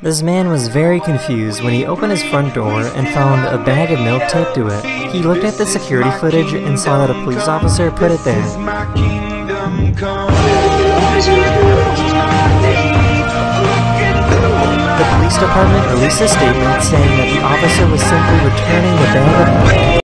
This man was very confused when he opened his front door and found a bag of milk taped to it. He looked at the security footage and saw that a police officer put it there. The police department released a statement saying that the officer was simply returning the bag of milk.